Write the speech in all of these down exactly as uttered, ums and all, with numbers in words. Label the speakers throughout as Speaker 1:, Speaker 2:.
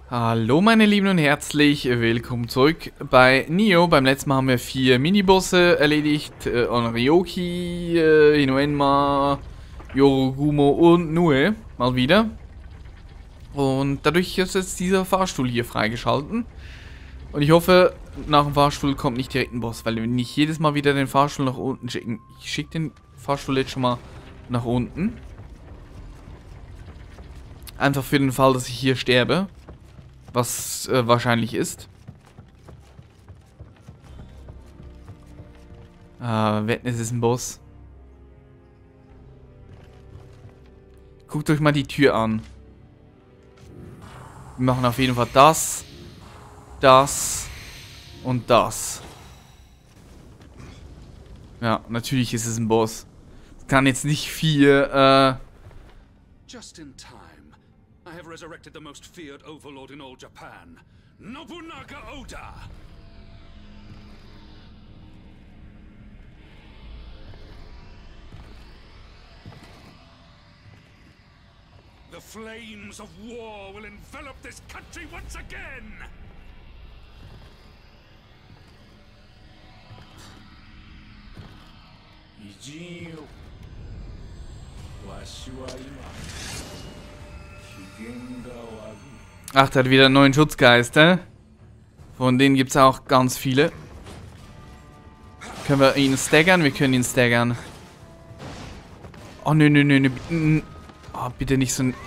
Speaker 1: Hallo meine Lieben und herzlich willkommen zurück bei Nioh. Beim letzten Mal haben wir vier Minibosse erledigt. Äh, Onryoki, äh, Inoenma, Yorogumo und Nue. Mal wieder. Und dadurch ist jetzt dieser Fahrstuhl hier freigeschalten. Und ich hoffe, nach dem Fahrstuhl kommt nicht direkt ein Boss, weil wir nicht jedes Mal wieder den Fahrstuhl nach unten schicken. Ich schicke den Fahrstuhl jetzt schon mal nach unten. Einfach für den Fall, dass ich hier sterbe. Was äh, wahrscheinlich ist. Äh, wetten, es ist ein Boss. Guckt euch mal die Tür an. Wir machen auf jeden Fall das, das und das. Ja, natürlich ist es ein Boss. Es kann jetzt nicht viel, äh...
Speaker 2: Just in time. I have resurrected the most feared overlord in all Japan, Nobunaga Oda. The flames of war will envelop this country once again.
Speaker 1: Ach, der hat wieder einen neuen Schutzgeist, hä? Von denen gibt es auch ganz viele. Können wir ihn staggern? Wir können ihn staggern. Oh, nö, nö, nö, nö. Oh, bitte nicht so ein...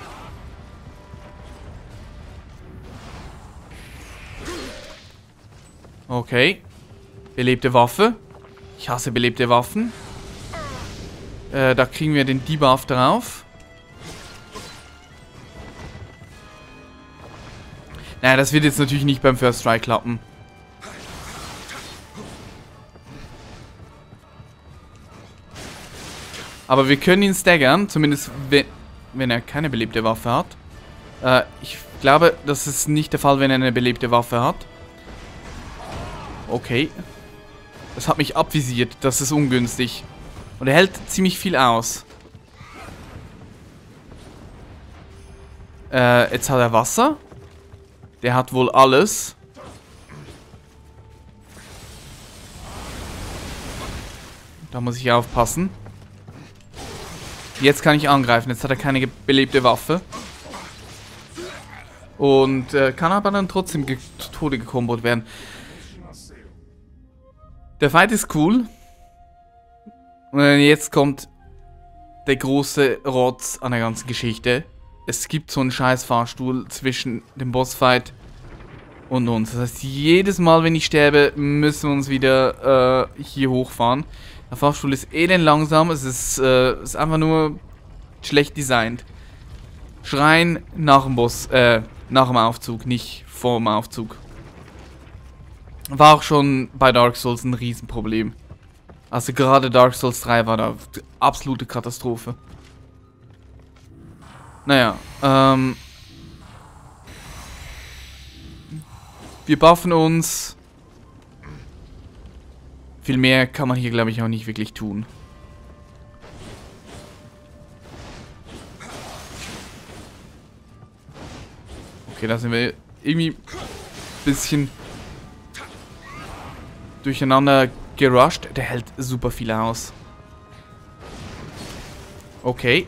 Speaker 1: Okay. Belebte Waffe. Ich hasse belebte Waffen. Äh, da kriegen wir den Debuff drauf. Naja, das wird jetzt natürlich nicht beim First Strike klappen. Aber wir können ihn staggern, zumindest wenn, wenn er keine belebte Waffe hat. Äh, ich glaube, das ist nicht der Fall, wenn er eine belebte Waffe hat. Okay. Das hat mich abvisiert, das ist ungünstig. Und er hält ziemlich viel aus. Äh, jetzt hat er Wasser. Der hat wohl alles. Da muss ich aufpassen. Jetzt kann ich angreifen. Jetzt hat er keine belebte Waffe. Und äh, kann aber dann trotzdem ge zu Tode gekombot werden. Der Fight ist cool. Und jetzt kommt der große Rotz an der ganzen Geschichte. Es gibt so einen scheiß Fahrstuhl zwischen dem Bossfight und uns. Das heißt, jedes Mal, wenn ich sterbe, müssen wir uns wieder äh, hier hochfahren. Der Fahrstuhl ist elend langsam. Es ist, äh, ist einfach nur schlecht designt. Schreien nach dem Boss, äh, nach dem Aufzug, nicht vor dem Aufzug. War auch schon bei Dark Souls ein Riesenproblem. Also gerade Dark Souls drei war da absolute Katastrophe. Naja, ähm... wir buffen uns. Viel mehr kann man hier, glaube ich, auch nicht wirklich tun. Okay, da sind wir irgendwie ein bisschen durcheinander gerusht. Der hält super viel aus. Okay.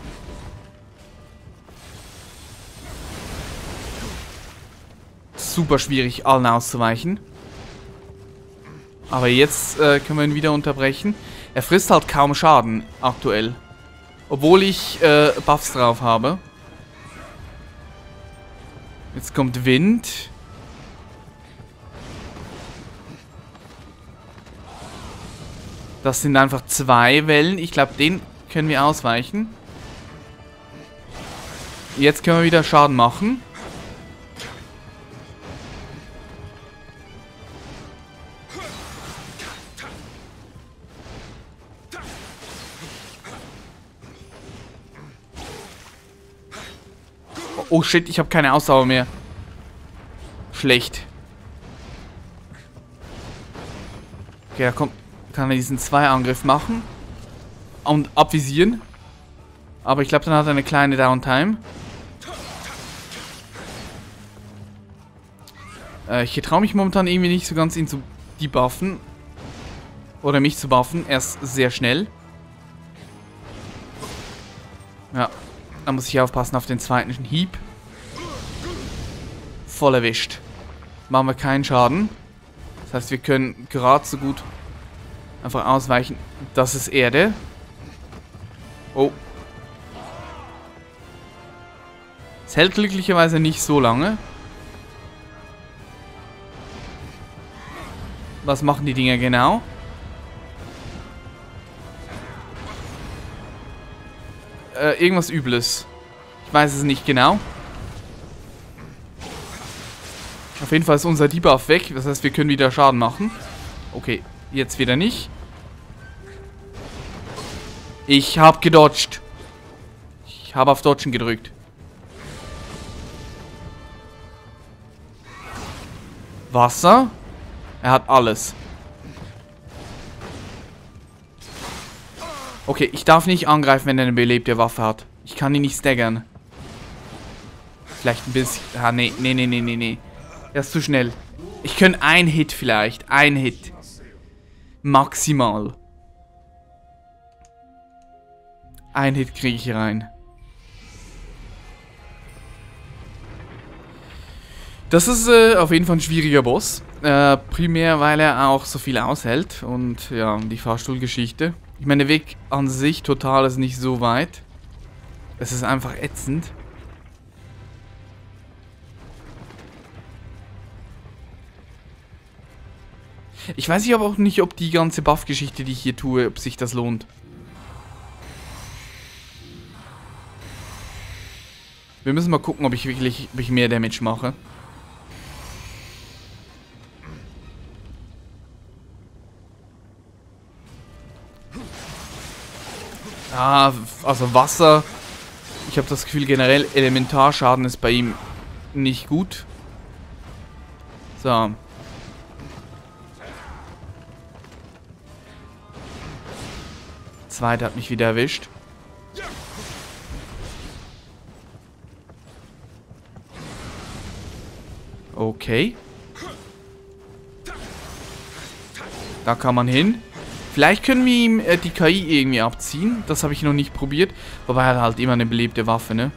Speaker 1: Super schwierig, allen auszuweichen. Aber jetzt äh, können wir ihn wieder unterbrechen. Er frisst halt kaum Schaden aktuell. Obwohl ich äh, Buffs drauf habe. Jetzt kommt Wind. Das sind einfach zwei Wellen. Ich glaube, den können wir ausweichen. Jetzt können wir wieder Schaden machen. Oh shit, ich habe keine Ausdauer mehr. Schlecht. Okay, da kommt, kann er diesen Zwei-Angriff machen. Und abvisieren. Aber ich glaube, dann hat er eine kleine Downtime. Äh, ich traue mich momentan irgendwie nicht so ganz, ihn zu debuffen. Oder mich zu buffen. Erst sehr schnell. Ja. Da muss ich aufpassen auf den zweiten Hieb. Voll erwischt. Machen wir keinen Schaden. Das heißt, wir können gerade so gut einfach ausweichen. Das ist Erde. Oh. Es hält glücklicherweise nicht so lange. Was machen die Dinger genau? Äh, irgendwas Übles. Ich weiß es nicht genau. Auf jeden Fall ist unser Debuff weg. Das heißt, wir können wieder Schaden machen. Okay, jetzt wieder nicht. Ich habe gedodged. Ich habe auf Dodgen gedrückt. Wasser. Er hat alles. Okay, ich darf nicht angreifen, wenn er eine belebte Waffe hat. Ich kann ihn nicht staggern. Vielleicht ein bisschen. Ah, nee, nee, nee, nee, nee, nee. Er ist zu schnell. Ich könnte ein Hit vielleicht. Ein Hit. Maximal. Ein Hit kriege ich hier rein. Das ist äh, auf jeden Fall ein schwieriger Boss. Äh, primär, weil er auch so viel aushält. Und ja, die Fahrstuhlgeschichte. Ich meine, der Weg an sich total ist nicht so weit. Es ist einfach ätzend. Ich weiß aber auch nicht, ob die ganze Buff-Geschichte, die ich hier tue, ob sich das lohnt. Wir müssen mal gucken, ob ich wirklich ob ich mehr Damage mache. Ah, also Wasser. Ich habe das Gefühl, generell Elementarschaden ist bei ihm nicht gut. So. Zweiter hat mich wieder erwischt. Okay. Da kann man hin. Vielleicht können wir ihm äh, die K I irgendwie abziehen. Das habe ich noch nicht probiert. Wobei er halt immer eine belebte Waffe, ne?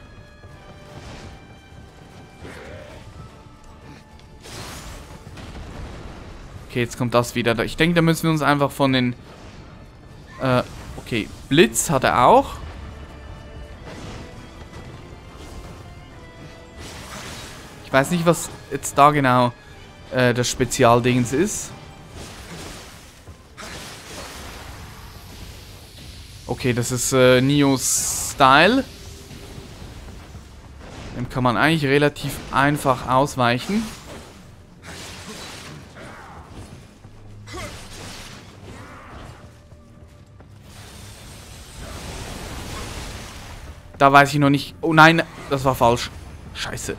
Speaker 1: Okay, jetzt kommt das wieder. Ich denke, da müssen wir uns einfach von den... Äh, okay. Blitz hat er auch. Ich weiß nicht, was jetzt da genau äh, das Spezialdingens ist. Okay, das ist äh, Neos Style. Dem kann man eigentlich relativ einfach ausweichen. Da weiß ich noch nicht... Oh nein, das war falsch. Scheiße.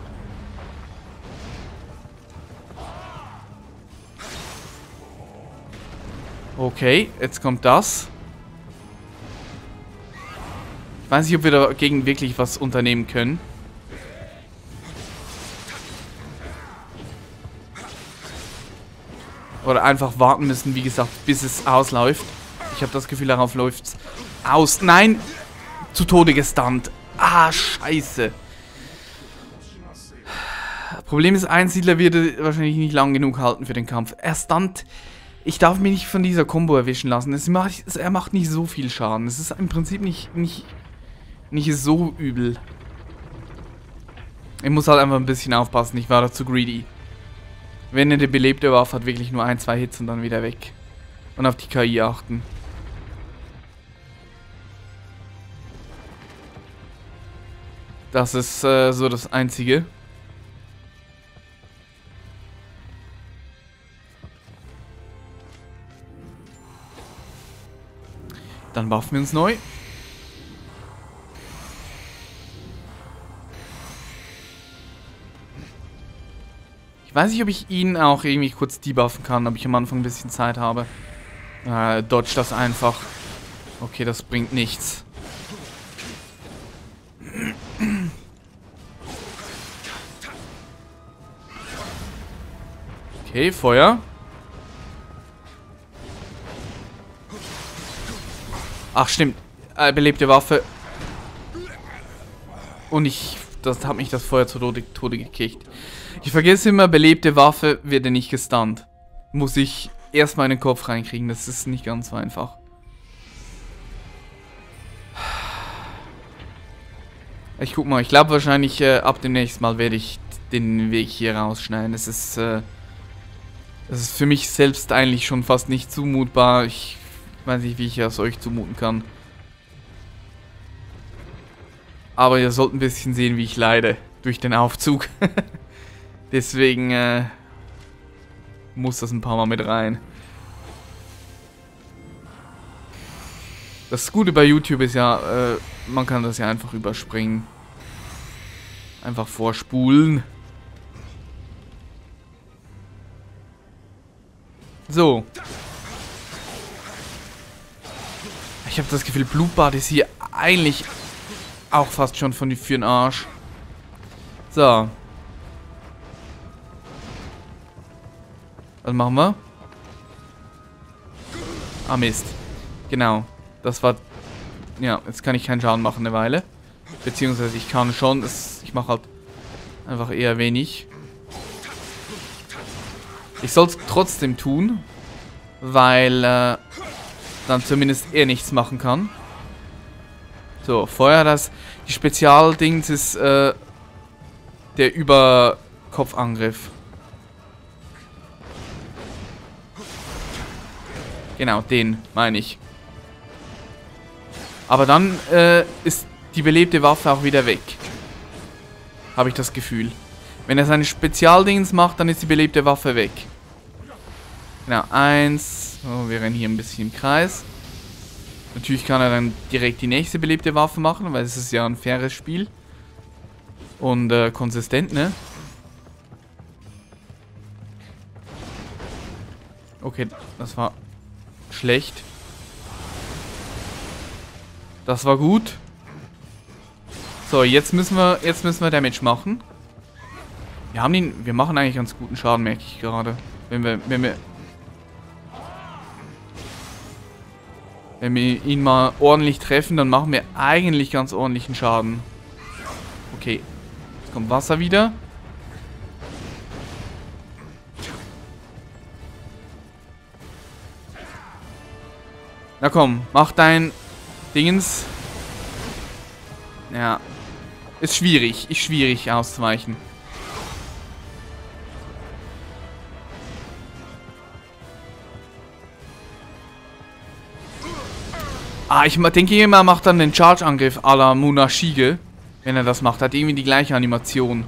Speaker 1: Okay, jetzt kommt das. Ich weiß nicht, ob wir dagegen wirklich was unternehmen können. Oder einfach warten müssen, wie gesagt, bis es ausläuft. Ich habe das Gefühl, darauf läuft es aus. Nein! Zu Tode gestunt. Ah, scheiße. Problem ist, Einsiedler wird wahrscheinlich nicht lang genug halten für den Kampf. Er stunt. Ich darf mich nicht von dieser Combo erwischen lassen. Es macht, es, er macht nicht so viel Schaden. Es ist im Prinzip nicht, nicht, nicht so übel. Ich muss halt einfach ein bisschen aufpassen. Ich war da zu greedy. Wenn er eine belebte Waffe hat, wirklich nur ein, zwei Hits und dann wieder weg. Und auf die K I achten. Das ist äh, so das Einzige. Dann buffen wir uns neu. Ich weiß nicht, ob ich ihn auch irgendwie kurz debuffen kann, ob ich am Anfang ein bisschen Zeit habe. Äh, dodge das einfach. Okay, das bringt nichts. Okay, Feuer. Ach, stimmt. Äh, belebte Waffe. Und ich... Das hat mich das Feuer zu Tode, Tode gekickt. Ich vergesse immer, belebte Waffe wird ja nicht gestunt. Muss ich erstmal in den Kopf reinkriegen. Das ist nicht ganz so einfach. Ich guck mal. Ich glaube wahrscheinlich äh, ab dem nächsten Mal werde ich den Weg hier rausschneiden. Es ist... Äh, es ist für mich selbst eigentlich schon fast nicht zumutbar. Ich weiß nicht, wie ich es euch zumuten kann. Aber ihr sollt ein bisschen sehen, wie ich leide durch den Aufzug. Deswegen äh, muss das ein paar Mal mit rein. Das Gute bei YouTube ist ja, äh, man kann das ja einfach überspringen. Einfach vorspulen. So. Ich habe das Gefühl, Blutbad ist hier eigentlich auch fast schon von die für den Arsch. So. Was machen wir? Ah, Mist. Genau. Das war... Ja, jetzt kann ich keinen Schaden machen eine Weile. Beziehungsweise ich kann schon. Das, ich mache halt einfach eher wenig. Ich soll es trotzdem tun. Weil äh, dann zumindest er nichts machen kann. So, Feuer, das... Die Spezialdings ist äh, der Überkopfangriff. Genau, den meine ich. Aber dann äh, ist die belebte Waffe auch wieder weg. Habe ich das Gefühl. Wenn er seine Spezialdings macht, dann ist die belebte Waffe weg. Genau, eins. Oh, wir rennen hier ein bisschen im Kreis. Natürlich kann er dann direkt die nächste belebte Waffe machen, weil es ist ja ein faires Spiel. Und äh, konsistent, ne? Okay, das war schlecht. Das war gut. So, jetzt müssen wir, jetzt müssen wir Damage machen. Wir haben ihn, wir machen eigentlich ganz guten Schaden, merke ich gerade. Wenn wir, wenn wir... Wenn wir ihn mal ordentlich treffen, dann machen wir eigentlich ganz ordentlichen Schaden. Okay. Jetzt kommt Wasser wieder. Na komm, mach dein Dingens. Ja. Ist schwierig. Ist schwierig auszuweichen. Ah, ich denke immer, er macht dann den Charge-Angriff à la Munashige. Wenn er das macht. Hat irgendwie die gleiche Animation.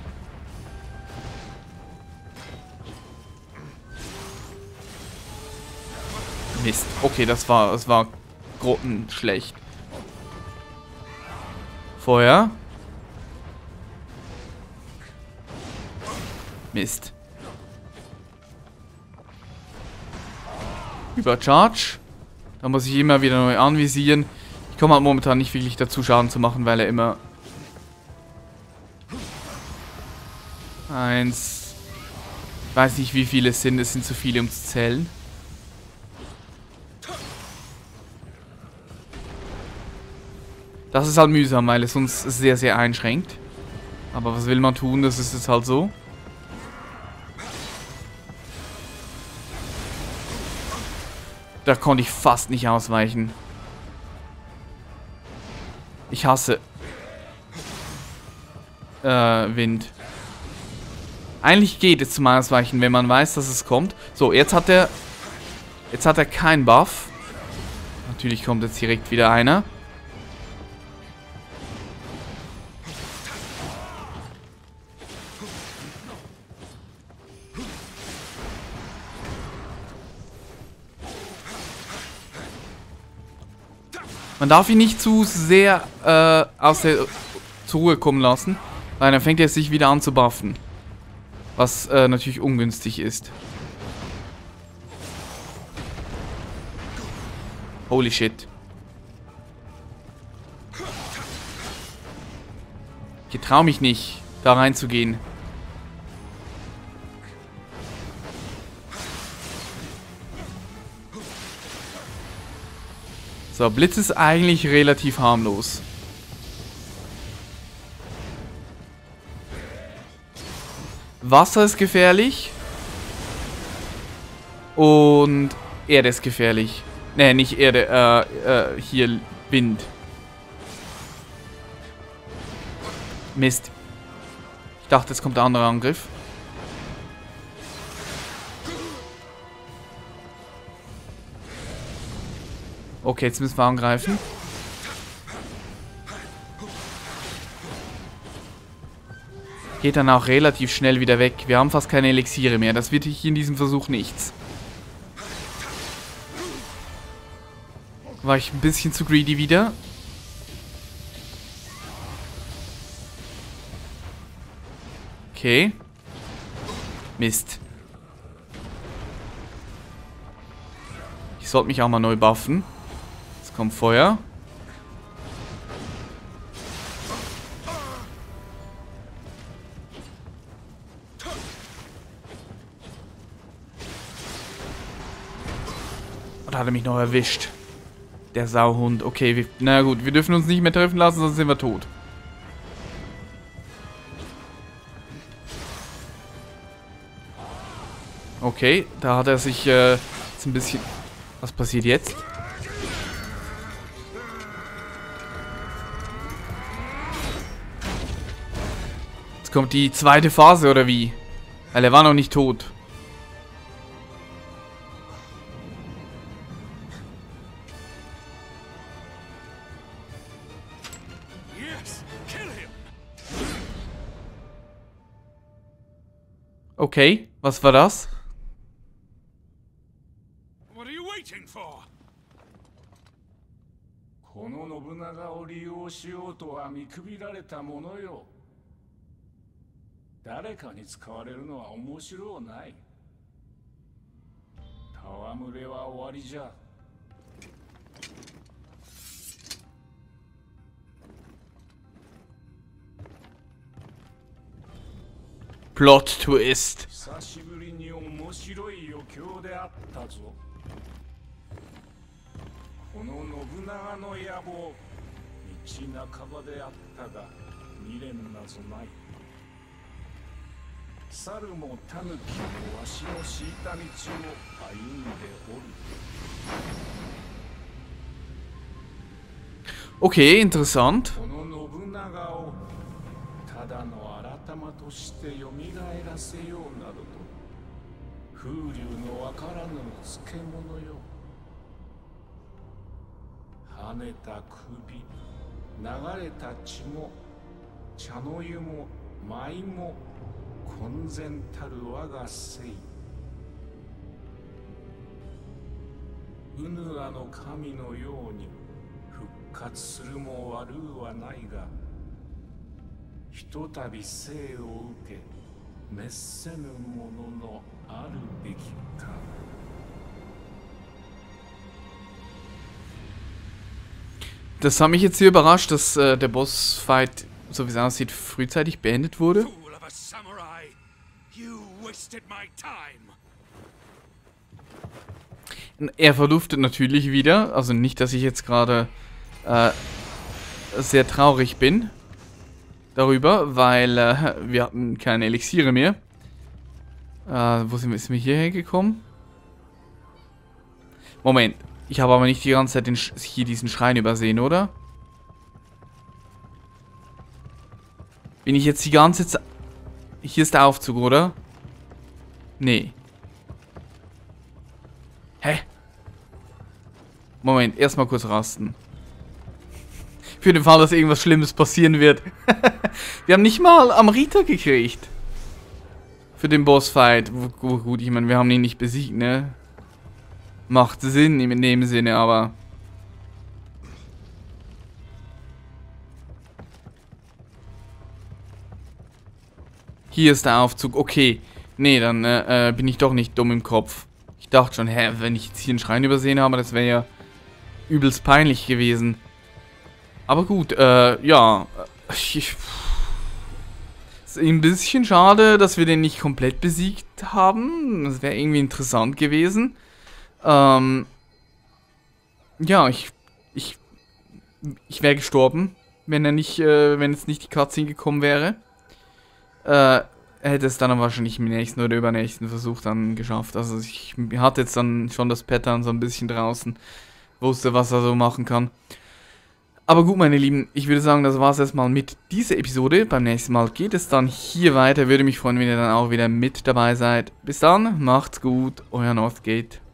Speaker 1: Mist. Okay, das war, das war grottenschlecht. Feuer. Mist. Übercharge. Da muss ich immer wieder neu anvisieren. Ich komme halt momentan nicht wirklich dazu, Schaden zu machen, weil er immer... Eins... Ich weiß nicht, wie viele es sind. Es sind zu viele, um zu zählen. Das ist halt mühsam, weil es uns sehr, sehr einschränkt. Aber was will man tun? Das ist jetzt halt so. Da konnte ich fast nicht ausweichen. Ich hasse äh, Wind. Eigentlich geht es zum Ausweichen, wenn man weiß, dass es kommt. So, jetzt hat er jetzt hat er keinen Buff. Natürlich kommt jetzt direkt wieder einer. Man darf ihn nicht zu sehr äh, aus der zur Ruhe kommen lassen, weil dann fängt er sich wieder an zu buffen. Was äh, natürlich ungünstig ist. Holy shit. Ich trau mich nicht, da reinzugehen. So, Blitz ist eigentlich relativ harmlos. Wasser ist gefährlich. Und Erde ist gefährlich. Ne, nicht Erde, äh, äh, hier Wind. Mist. Ich dachte, jetzt kommt der andere Angriff. Okay, jetzt müssen wir angreifen. Geht dann auch relativ schnell wieder weg. Wir haben fast keine Elixiere mehr. Das wird hier in diesem Versuch nichts. War ich ein bisschen zu greedy wieder. Okay. Mist. Ich sollte mich auch mal neu buffen. Jetzt kommt Feuer. Und hat er mich noch erwischt. Der Sauhund. Okay, wir, na gut, wir dürfen uns nicht mehr treffen lassen, sonst sind wir tot. Okay, da hat er sich äh, jetzt ein bisschen... Was passiert jetzt? Jetzt kommt die zweite Phase, oder wie? Weil er war noch nicht tot. Okay, was war das?
Speaker 2: What are you waiting for?
Speaker 3: この信長を利用しようとは見くびられたものよ。誰かに使われるのは面白ない。戯れは終わりじゃ。
Speaker 1: Plot Twist.
Speaker 3: 久しぶりに面白い余興であったぞ。この信長の野望、道半ばであったが未練なぞない。猿も狸もわしの敷いた道を歩んでおる。
Speaker 1: Okay, interessant.
Speaker 3: この信長をただの改まとして蘇らせようなどと風流のわからぬ漬物よ。跳ねた首、流れた血も茶の湯も舞も混然たる我が生。ウヌアの神のように復活するも悪うはないが、ひとたび生を受け滅せぬもののあるべきか。
Speaker 1: Das hat mich jetzt hier überrascht, dass äh, der Bossfight, so wie es aussieht, frühzeitig beendet wurde.
Speaker 2: Fool of a samurai! You wasted my time!
Speaker 1: Er verduftet natürlich wieder. Also nicht, dass ich jetzt gerade äh, sehr traurig bin darüber, weil äh, wir hatten keine Elixiere mehr. Äh, wo sind wir, sind wir hierher gekommen? Moment. Ich habe aber nicht die ganze Zeit den, hier diesen Schrein übersehen, oder? Bin ich jetzt die ganze Zeit... Hier ist der Aufzug, oder? Nee. Hä? Moment, erstmal kurz rasten. Für den Fall, dass irgendwas Schlimmes passieren wird. Wir haben nicht mal Amrita gekriegt. Für den Bossfight. Gut, ich meine, wir haben ihn nicht besiegt, ne? Macht Sinn in dem Sinne, aber... Hier ist der Aufzug. Okay. Nee, dann äh, bin ich doch nicht dumm im Kopf. Ich dachte schon, hä, wenn ich jetzt hier einen Schrein übersehen habe, das wäre ja übelst peinlich gewesen. Aber gut, äh, ja. Ich, ist ein bisschen schade, dass wir den nicht komplett besiegt haben. Das wäre irgendwie interessant gewesen. Ähm, ja, ich, ich wäre gestorben, wenn er nicht, äh, wenn es nicht die Cutscene gekommen wäre. Äh, er hätte es dann wahrscheinlich im nächsten oder übernächsten Versuch dann geschafft. Also ich hatte jetzt dann schon das Pattern so ein bisschen draußen, wusste, was er so machen kann. Aber gut, meine Lieben, ich würde sagen, das war es erstmal mit dieser Episode. Beim nächsten Mal geht es dann hier weiter. Würde mich freuen, wenn ihr dann auch wieder mit dabei seid. Bis dann, macht's gut, euer Northgate.